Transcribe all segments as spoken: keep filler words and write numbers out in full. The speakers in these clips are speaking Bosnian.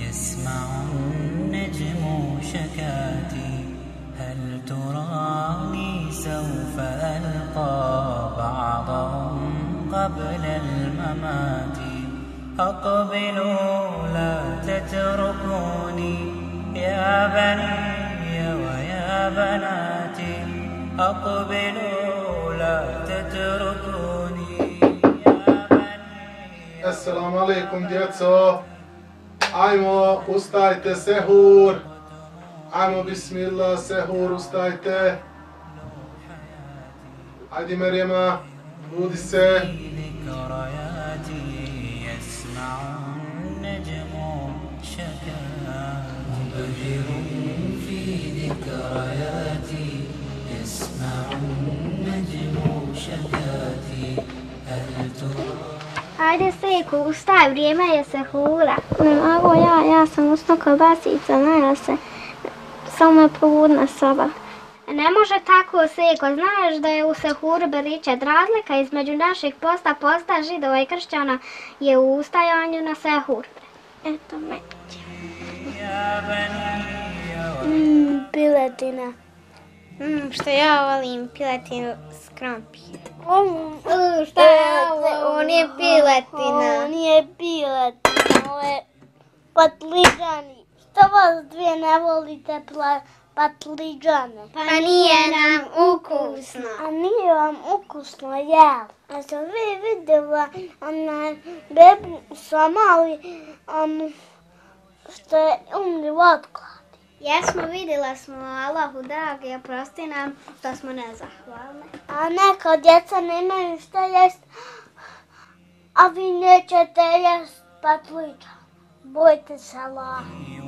يسمع النجم شكاتي هل تراني سوف ألقى بعضهم قبل الممات أقبلوا لا تتركوني يا بني ويا بناتي أقبلوا لا تتركوني يا بني. السلام عليكم djeco. Ajmo, ustajte, sehur. Ajmo, bismillah, sehur, ustajte. Ajde, Marijema, budi se. Ajde, Sejko, ustaj, vrijeme je sehura. Ne mogu ja, ja sam usno kobasica, najela se. Samo me probudna soba. Ne može tako, Sejko, znaš da je u sehuru beričet razlika između našeg posta, posta židova i kršćana je u ustajanju na sehur. Eto me. Mm, piletina. Mm, što ja volim piletinu s krompir. Mm, šta ja volim? On je piletina. On je piletina. Ovo je patliđani. Što vas dvije ne volite patliđane? Pa nije nam ukusno. A nije vam ukusno, jel? A što vi vidjela onaj bebu u Somali, on što je umri u otkladi? Jesmo, vidjela smo, Allahu dragi, oprosti nam što smo nezahvalne. A neka djeca nemaju šta jest, a vi nećete jest patliđan. Bojte se Allah.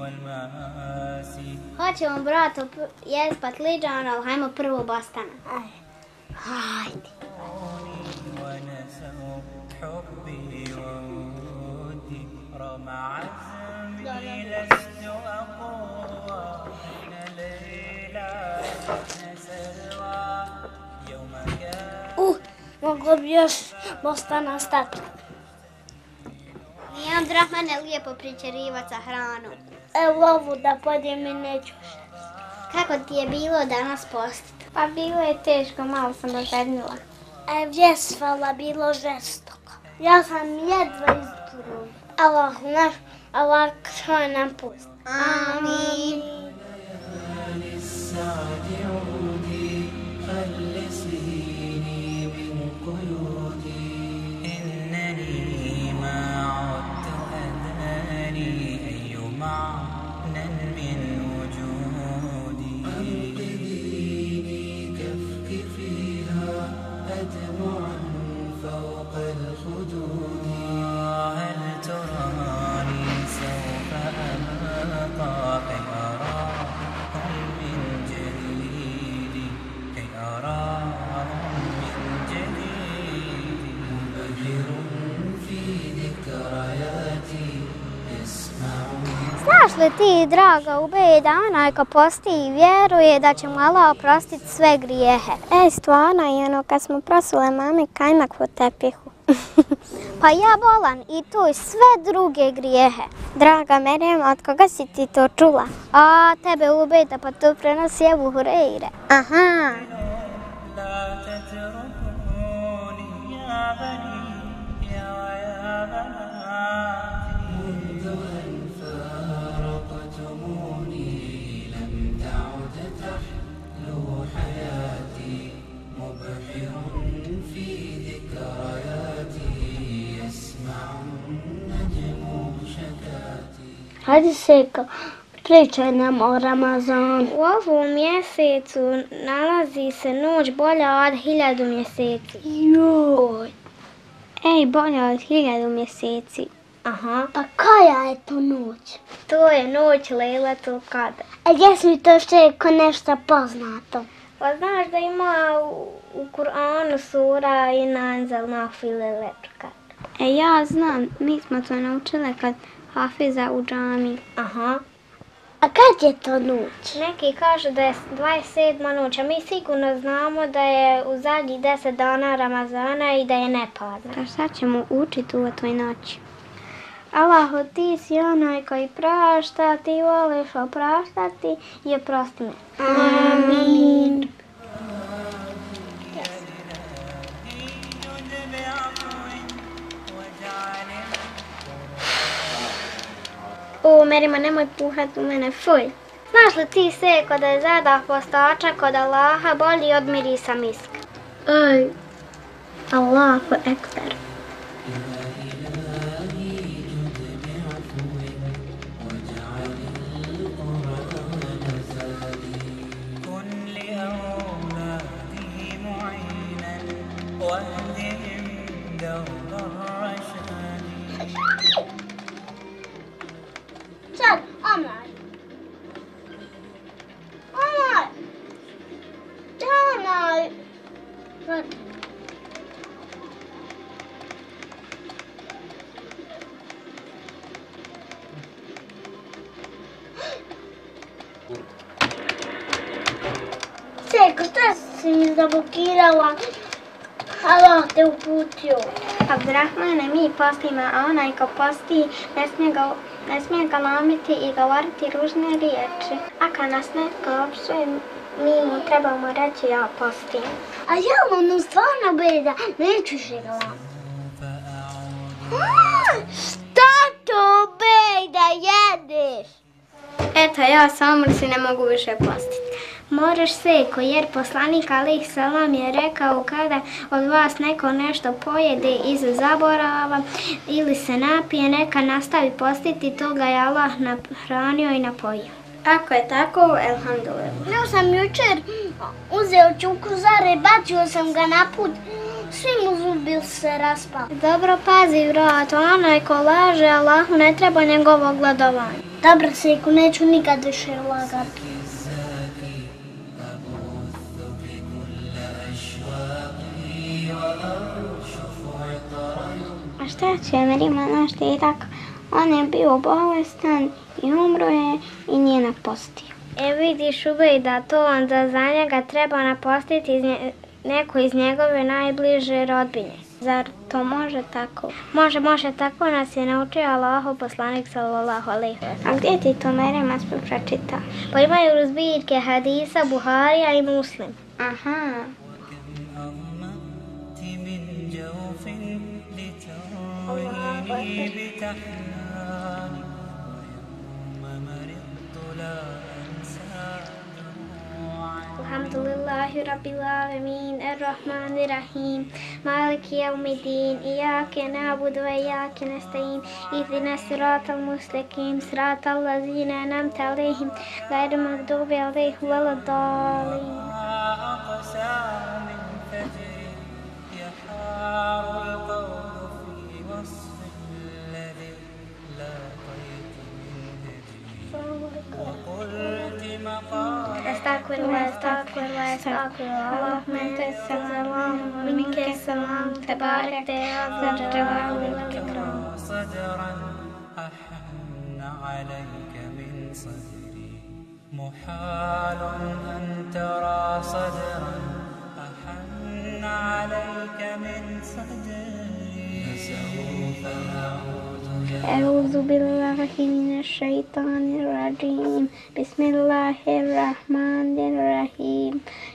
Hoćemo, brato, jest patliđan, ali hajmo prvo bostana. Hajde. Uh, mogu bi još bostana stati. Nije Abdrahmane lijepo pričerivat sa hranom. Evo ovu da podijem i neću šest. Kako ti je bilo danas postiti? Pa bilo je teško, malo sam dožednila. E, vjesvala, bilo žestoko. Ja sam jedva izdurila. Allah naš, Allah što nam pusti. Amin. Znaš li ti, draga Ubejda, onaj ko posti i vjeruje da će mu Allah oprostiti sve grijehe? Ej, stvarno, i ono kad smo prosule mami kajmak po tepihu. Pa ja volam i tu i sve druge grijehe. Draga Merijem, od koga si ti to čula? A, tebe Ubejda, pa to prenosi Ebu Hureyre. Aha. Hajde, Sejko, pričaj nam o Ramazanu. U ovom mjesecu nalazi se noć bolja od hiljadu mjeseci. Joj. Ej, bolja od hiljadu mjeseci. Aha. Pa koja je to noć? To je noć Lejletul Kadr. A jes mi to, Sejko, nešto poznato? Pa znaš da ima u, u Kur'anu sura Inna anzalnahu fi lejletul Kadr. E, ja znam, mi smo to naučile kad Hafiza u džami. Aha. A kad je to noć? Neki kažu da je dvadeset sedma noć, a mi sigurno znamo da je u zadnjih deset dana Ramazana i da je neparna. Pa šta ćemo učiti u toj noći? Allahu, ti si onaj koji prašta, ti voliš opraštati i oprosti me. Amin. O, Merima, nemoj puhat u mene, fuj. Znaš li ti, Seko, da je zadah postača kod Allaha bolji od mirisa miska? Aj, Allahu ekber. Sad, Omar. Omar. Omar. Sad. Seko, šta si mi zablokirala? Allah te uputio. Abdurrahmane, mi postimo, a onaj ko posti ne smije ga, ne smije ga lomiti i govoriti ružne riječi. A kad nas netko opsuje, mi mu trebamo reći ja postim. A ja ono stvarno beda, neću še ga lomiti. Šta to beda jedeš? Eto, ja sam umrsi, ne mogu više postiti. Moraš, Seko, jer poslanik alejhi selam je rekao kada od vas neko nešto pojede iz zaborava ili se napije, neka nastavi postiti, toga je Allah nahranio i napojio. Ako je tako, elhamdulillah. Ja sam jučer uzeo čukruzare, bacio sam ga na put, svi mu zubi se raspali. Dobro, pazi, vrat, onaj ko laže Allahu ne treba njegovo gladovanje. Dobro, Seko, neću nikad više lagati. A šta će Merima, znaš ti tako? On je bio bolestan i umro je i nije napostio. E vidiš, Ubejda, to onda za njega treba napostiti iz nje, neko iz njegove najbliže rodbine. Zar to može tako? Može, može, tako nas je naučio Allahov poslanik sallallahu alejhi ve sellem. A gdje ti to, Merima, sve pročita? Pa imaju zbirke hadisa Buharija i Muslim. Aha. Alhamdulillahi rabbil alamin, ar-rahmanir rahim, maliki yawmiddin, iyyaka na'budu wa iyyaka nasta'in, ihdinas siratal mustaqim, siratal ladzina an'amta alaihim, ghayril maghdubi alaihim waladdallin. Astaghfirullah, astaghfirullah, astaghfirullah. Allahumma anta salam wa minka salam, tabarakta ya zal jalali wal ikram. Sadran ahanna alayka min sadri, muhalun an tara sadran ahanna alayka min sadri. Sawfa a'udu. أعوذ بالله من الشيطان الرجيم بسم الله الرحمن الرحيم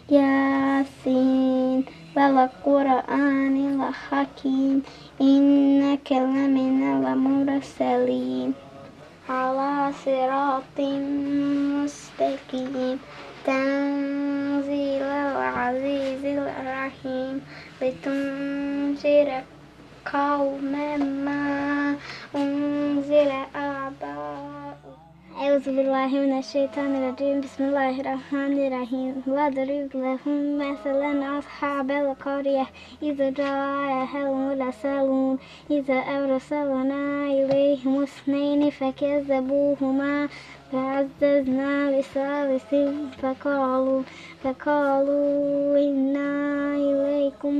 ياسين والقرآن الحكيم إنك لمن المرسلين على صراط مستقيم تنزيل العزيز الرحيم لتنذر قوما ما أنزل آباؤهم. أعوذ بالله من الشيطان الرجيم بسم الله الرحمن الرحيم واضرب لهم مثلا أصحاب القرية إذ جاءها المرسلون إذا أرسلنا إليهم اثنين فكذبوهما فعززنا بثالث فقالوا فقالوا إنا إليكم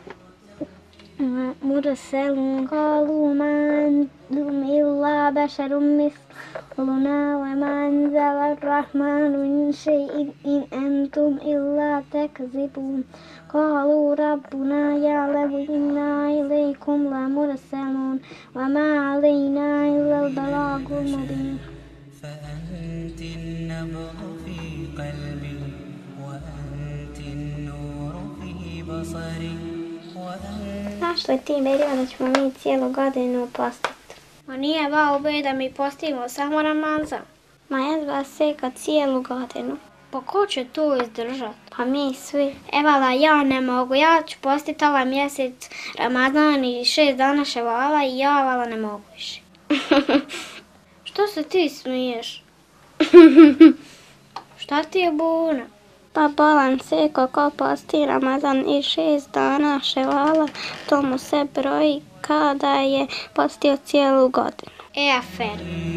مرسلون قالوا ما أنتم إلا بشر مثلنا وما أنزل الرحمن من شيء إن أنتم إلا تكذبون قالوا ربنا يعلم إنا إليكم لمرسلون وما علينا إلا البلاغ المبين. فأنت النبض في قلبي وأنت النور في بصري وأنت. Znaš li ti, Mirjana, da ćemo mi cijelu godinu postiti? Ma nije vaube da mi postimo samo Ramazan. Ma jedva seka cijelu godinu. Pa ko će to izdržat? Pa mi svi. Evala, ja ne mogu, ja ću postiti ovaj mjesec Ramazan i šest dana ševala i ja, vala, ne mogu više. Što se ti smiješ? Šta ti je buna? Pa bolan seko ko posti Ramazan i šest dana ševala, to mu se broji kada je postio cijelu godinu. E, afer.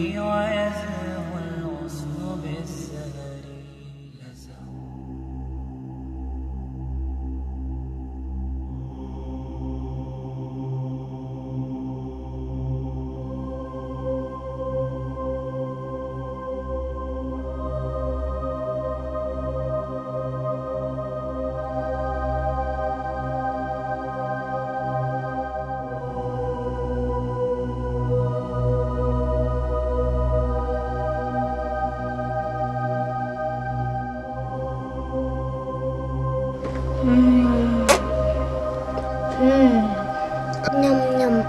Mm. Mm. Njam, njam.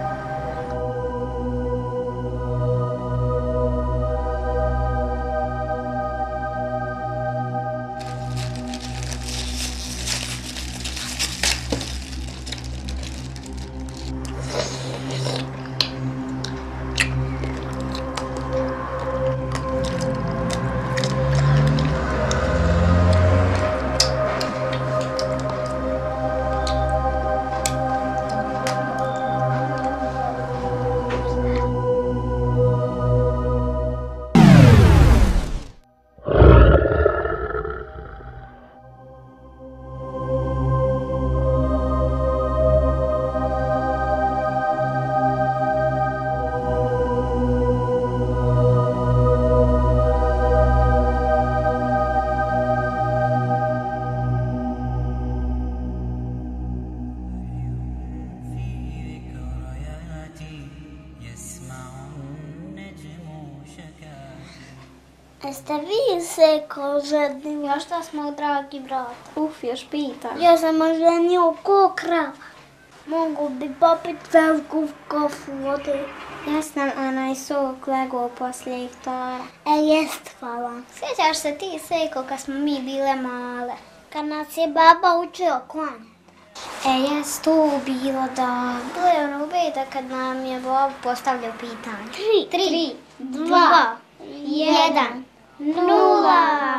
Jeste vi seko žedni? Ja šta smo, dragi brata? Uf, još pitam. Ja sam oženio ko krava. Mogu bi popit veliku kofu vode. Ja sam onaj sok legao poslije iftara. E, jest, hvala. Sjećaš se ti, seko, kad smo mi bile male? Kad nas je baba učio klanjati. E, jest tu bilo da... To je ono ubeda kad nam je baba postavljao pitanje. Tri, tri, dva, jedan. Nula.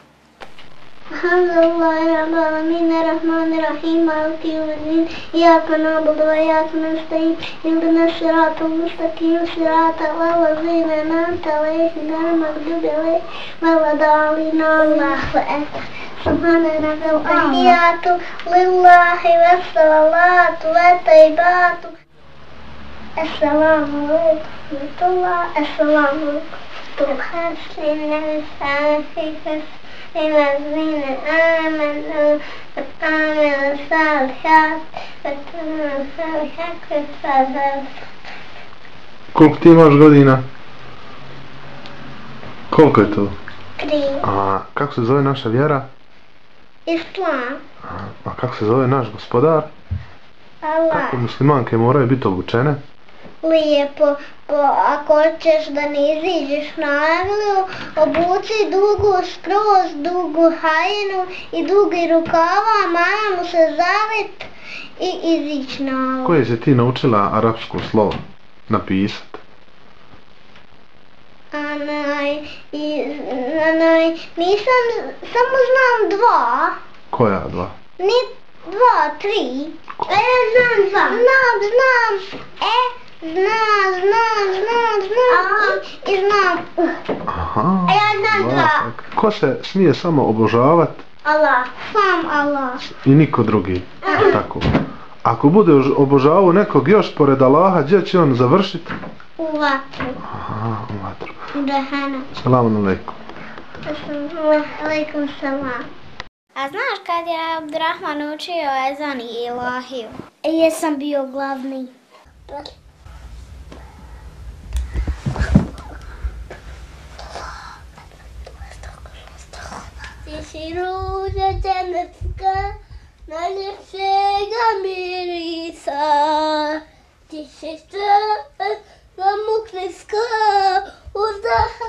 Alhamdulillahi rabbil alamin arrahmanir rahim maliki yawmiddin iyyaka na'budu wa iyyaka nasta'in ihdinas siratal mustaqim siratal ladzina an'amta alayhim ghayril maghdubi alayhim waladdallin. Allahu akbar. Subhana rabbil tahiyyatu lillahi wassalatu wattayyibatu. Assalamu alaykum wa rahmatullah. Assalamu alaykum. تحسن الفاسقة الذين آمنوا وعملوا الصالحات واتبعوا الصالحات والصالحات. Koliko ti imaš godina? Koliko je to? Tri. A kako se zove naša vjera? Islam. A, a kako se zove naš gospodar? Allah. Kako muslimanke moraju biti obučene? Lijepo, ko, ako hoćeš da ne iziđeš na avliju, obuci dugu, skroz dugu haljinu i dugi rukava, maja mu se zavit i izić na avliju. Koje si ti naučila arapsko slovo napisat? Anaj, i, anaj, nisam, samo znam dva. Koja dva? Ni dva, tri. E, ja znam dva. Znam, znam, e. Znam, znam, znam, znam i, i znam uh. Aha, a ja znam dva. Ko se smije samo obožavat? Allah, sam Allah. I niko drugi, uh. Tako. Ako bude obožavao nekog još pored Allaha, gdje će on završiti? U vatru. Aha, u vatru. U džahannam. Salamu alaikum. Alaikum salam. A znaš kad je Abdurrahman učio ezan i ilahiju? Jesam bio glavni. Ti si ruža dženecka, najljepšega mirisa. Ti si strana mukneska, uzdaska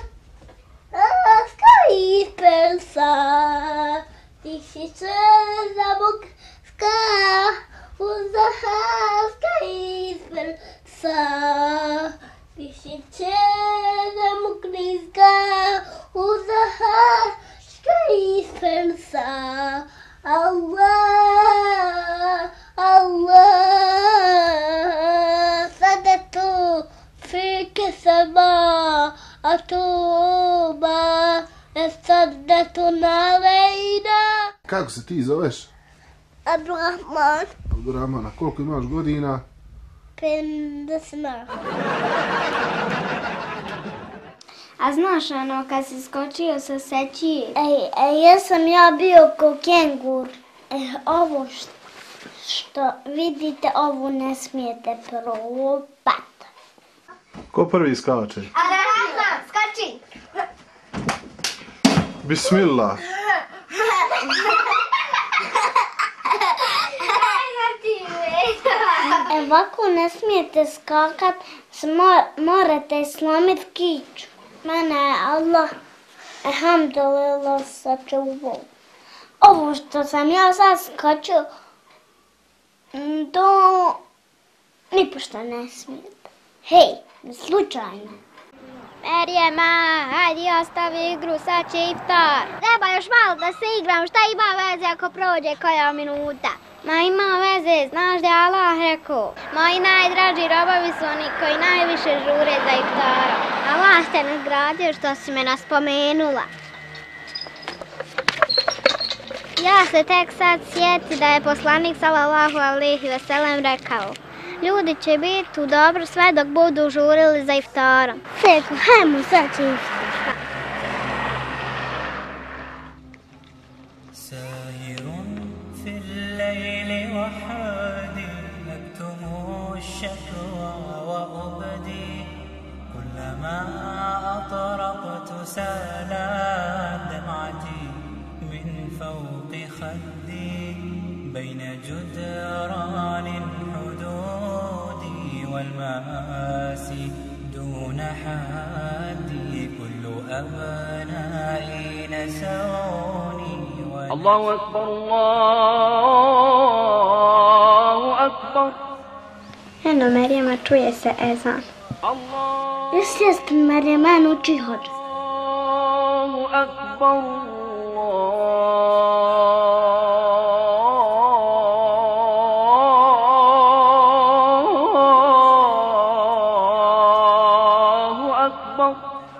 iz persa. Ti si strana mukneska, uzdaska iz persa. Ti si strana mukneska, uzdaska iz persa. Allah, Allah, sadatu fike sama, atuba, sadatu nalejna. Kako se ti zoveš? Abdurrahman. Abdurrahmana, koliko imaš godina? pedeset. A znaš ono kad si skočio sa seći? Ej, ej, jesam ja bio ko kengur. E, ovo što, što vidite, ovo ne smijete probati. Ko prvi skače? Abdurrahman, skači! Bismillah. E, ovako ne smijete skakat, morate slomiti kiču. Mene je Allah, alhamdulillah, sačuvao. Ovo što sam ja sad skočio, to nipošto ne smijete. Hej, slučajno. Merjema, hajde ostavi igru, sad će iftar. Treba još malo da se igram, šta ima veze ako prođe koja minuta? Ma ima veze, znaš da je Allah rekao, moji najdraži robovi su oni koji najviše žure za iftarom. Allah te nagradio što si me naspomenula. Ja se tek sad sjeti da je poslanik sallallahu alejhi ve sellem rekao, ljudi će biti u dobro sve dok budu žurili za iftarom. Seko, hajmo sad će iftar. وحادي أكتم الشكوى وأبدي كلما أطرقت سالت دمعتي من فوق خدي بين جدران الحدود والمآسي دون حدي كل أبنائي نسوني الله أكبر الله أكبر. Eno, Merjema, čuje se ezan. Jesi jest, Merjema, uči hođu. الله أكبر الله أكبر.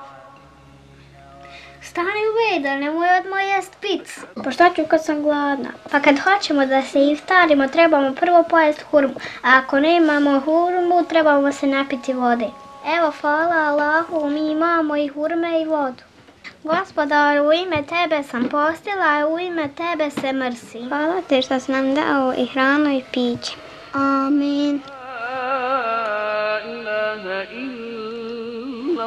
Stani u da nemoj odmah jest pic. Pa šta ću kad sam gladna? Pa kad hoćemo da se iftarimo, trebamo prvo pojest hurmu. A ako nemamo hurmu, trebamo se napiti vode. Evo, hvala Allahu, mi imamo i hurme i vodu. Gospodar, u ime tebe sam postila, a u ime tebe se mrsi. Hvala te što si nam dao i hranu i piće. Amin. لا إله إلا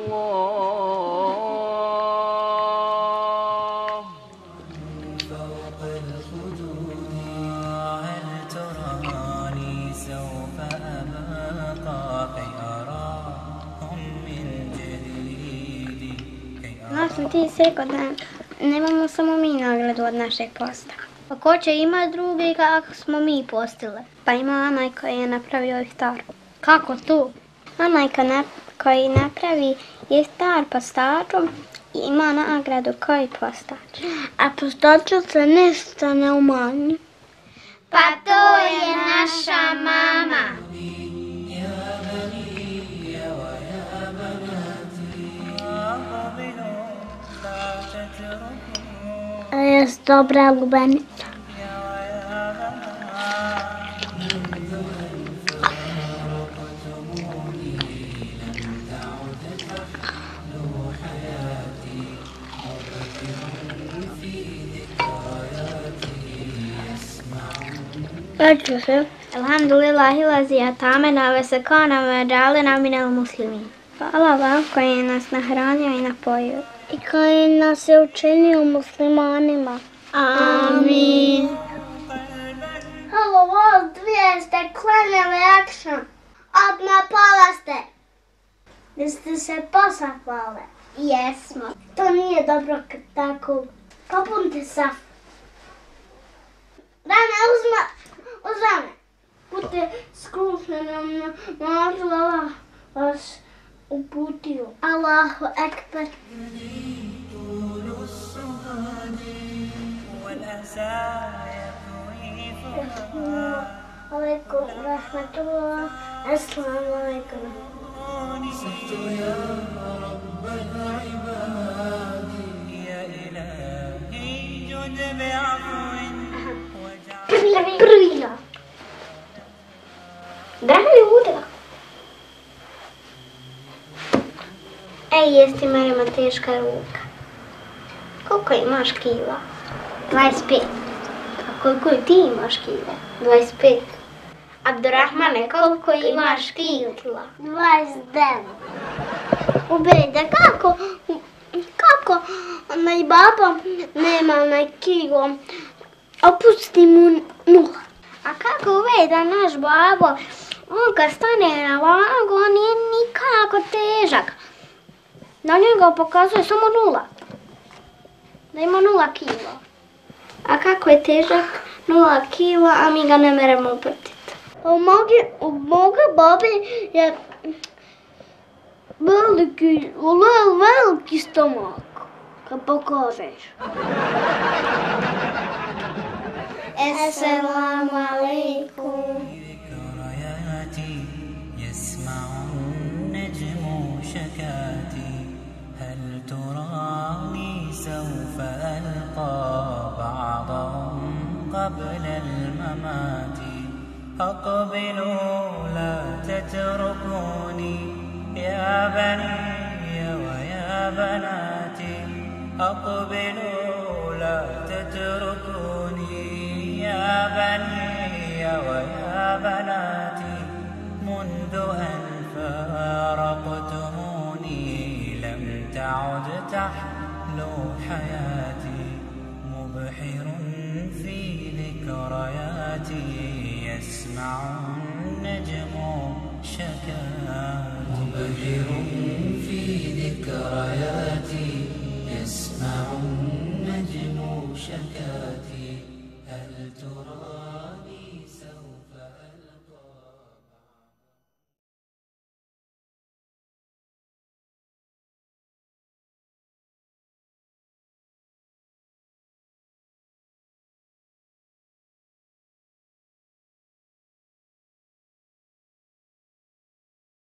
الله. فوق الخدود هل تراني سوف أبقى كي أراهم من جديد كي Znaš li ti si rekao da nemamo samo mi nagradu od našeg posta? Pa ko će imati drugi kako smo mi postile? Pa ima onaj koji je napravio iftar. Kako tu? Onaj koji napravi iftar postačom ima nagradu koji postač. A postaču se ništa ne umanji. Pa to je naša mama. A jes dobra lubenica. أجل الحمد لله الذي أطعمنا وسقانا وجعلنا من المسلمين. Hvala vam koji je nas nahranio i napojio. I koji nas je učinio muslimanima. Amin. Halo, vas dvije ste klanjali akšan. Odmah pala ste. Da ste se posafale. Jesmo. To nije dobro kad tako. Popunite saf. Rame, uzma, uzme. Budite skrušeni na mažu, Allah vas uputio. Allahu ekber. Alaikum rahmatullah. Assalamu alaikum. صرت يا رب العباد يا إلهي جد بعفو Prila. Dragi utra. Ej, jesti Marima teška ruka. Koliko imaš kila? dvadeset pet. A koliko ti imaš kila? dvadeset pet. Abdurrahmane, koliko imaš kila? dvadeset devet. Ubede, kako? Kako? Onaj baba nema onaj kilo. Opusti mu nula. A kako uveda naš babo? On kad stane na vagu, on nije nikako težak. Na njega pokazuje samo nula. Da ima nula kila. A kako je težak? Nula kila, a mi ga ne meremo upratiti. U moga babi je veliki, veliki stomak. Kad pokažeš. السلام عليكم. ذكرياتي يسمع النجم شكاتي هل تراني سوف ألقى بعضهم قبل الممات أقبلوا لا تتركوني يا بني ويا بناتي أقبلوا لا تتركوني يا بني ويا بناتي منذ أن فارقتموني لم تعد تحلو حياتي مبحر في ذكرياتي يسمع النجم